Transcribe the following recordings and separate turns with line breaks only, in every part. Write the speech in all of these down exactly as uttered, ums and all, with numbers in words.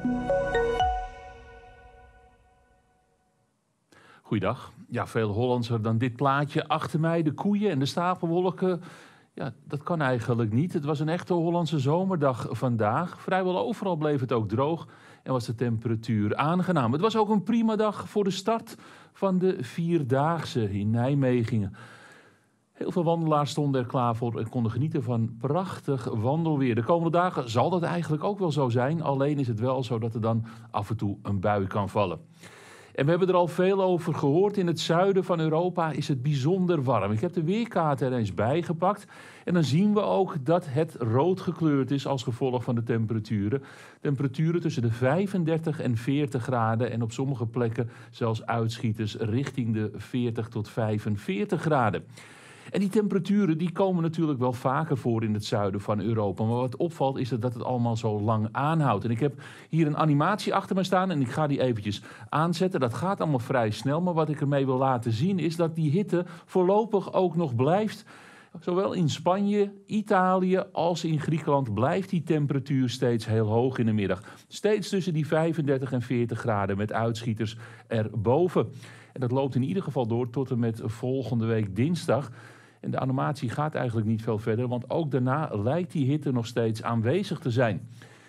Goeiedag. Ja, veel Hollandser dan dit plaatje achter mij. De koeien en de stapelwolken. Ja, dat kan eigenlijk niet. Het was een echte Hollandse zomerdag vandaag. Vrijwel overal bleef het ook droog en was de temperatuur aangenaam. Het was ook een prima dag voor de start van de Vierdaagse in Nijmegen. Heel veel wandelaars stonden er klaar voor en konden genieten van prachtig wandelweer. De komende dagen zal dat eigenlijk ook wel zo zijn. Alleen is het wel zo dat er dan af en toe een bui kan vallen. En we hebben er al veel over gehoord. In het zuiden van Europa is het bijzonder warm. Ik heb de weerkaart er eens bijgepakt. En dan zien we ook dat het rood gekleurd is als gevolg van de temperaturen. Temperaturen tussen de vijfendertig en veertig graden. En op sommige plekken zelfs uitschieters richting de veertig tot vijfenveertig graden. En die temperaturen die komen natuurlijk wel vaker voor in het zuiden van Europa. Maar wat opvalt is dat het allemaal zo lang aanhoudt. En ik heb hier een animatie achter me staan en ik ga die eventjes aanzetten. Dat gaat allemaal vrij snel, maar wat ik ermee wil laten zien is dat die hitte voorlopig ook nog blijft. Zowel in Spanje, Italië als in Griekenland blijft die temperatuur steeds heel hoog in de middag. Steeds tussen die vijfendertig en veertig graden met uitschieters erboven. En dat loopt in ieder geval door tot en met volgende week dinsdag. En de animatie gaat eigenlijk niet veel verder, want ook daarna lijkt die hitte nog steeds aanwezig te zijn.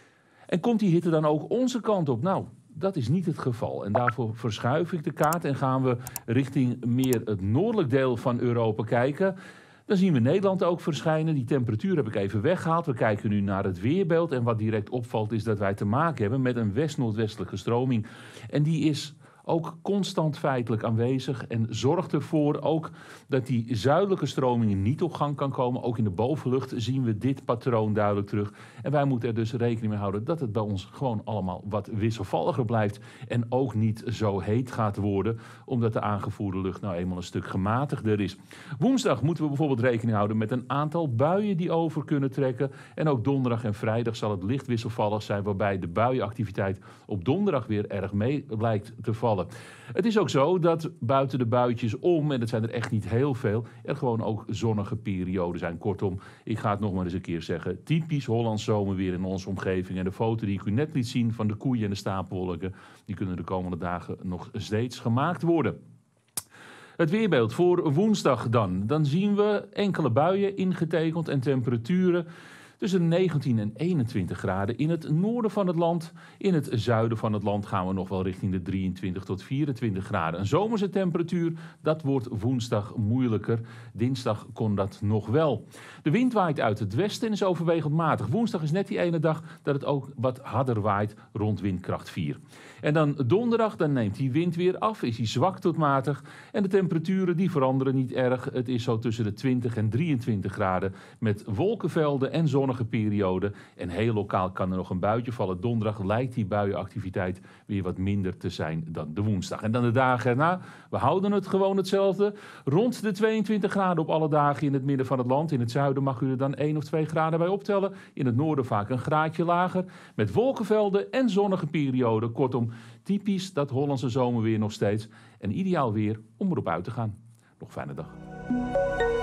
En komt die hitte dan ook onze kant op? Nou, dat is niet het geval. En daarvoor verschuif ik de kaart en gaan we richting meer het noordelijk deel van Europa kijken. Dan zien we Nederland ook verschijnen. Die temperatuur heb ik even weggehaald. We kijken nu naar het weerbeeld. En wat direct opvalt is dat wij te maken hebben met een west-noordwestelijke stroming. En die is ook constant feitelijk aanwezig en zorgt ervoor ook dat die zuidelijke stroming niet op gang kan komen. Ook in de bovenlucht zien we dit patroon duidelijk terug. En wij moeten er dus rekening mee houden dat het bij ons gewoon allemaal wat wisselvalliger blijft. En ook niet zo heet gaat worden, omdat de aangevoerde lucht nou eenmaal een stuk gematigder is. Woensdag moeten we bijvoorbeeld rekening houden met een aantal buien die over kunnen trekken. En ook donderdag en vrijdag zal het licht wisselvallig zijn, waarbij de buienactiviteit op donderdag weer erg mee blijkt te vallen. Het is ook zo dat buiten de buitjes om, en dat zijn er echt niet heel veel, er gewoon ook zonnige perioden zijn. Kortom, ik ga het nog maar eens een keer zeggen, typisch Hollands zomerweer in onze omgeving. En de foto die ik u net liet zien van de koeien en de stapelwolken, die kunnen de komende dagen nog steeds gemaakt worden. Het weerbeeld voor woensdag dan. Dan zien we enkele buien ingetekend en temperaturen tussen negentien en eenentwintig graden in het noorden van het land. In het zuiden van het land gaan we nog wel richting de drieëntwintig tot vierentwintig graden. Een zomerse temperatuur, dat wordt woensdag moeilijker. Dinsdag kon dat nog wel. De wind waait uit het westen en is overwegend matig. Woensdag is net die ene dag dat het ook wat harder waait, rond windkracht vier. En dan donderdag, dan neemt die wind weer af, is hij zwak tot matig. En de temperaturen die veranderen niet erg. Het is zo tussen de twintig en drieëntwintig graden met wolkenvelden en zonnige perioden. En heel lokaal kan er nog een buitje vallen. Donderdag lijkt die buienactiviteit weer wat minder te zijn dan de woensdag. En dan de dagen erna, we houden het gewoon hetzelfde. Rond de tweeëntwintig graden op alle dagen in het midden van het land. In het zuiden mag u er dan één of twee graden bij optellen. In het noorden vaak een graadje lager. Met wolkenvelden en zonnige perioden. Kortom, typisch dat Hollandse zomerweer nog steeds. En ideaal weer om erop uit te gaan. Nog fijne dag.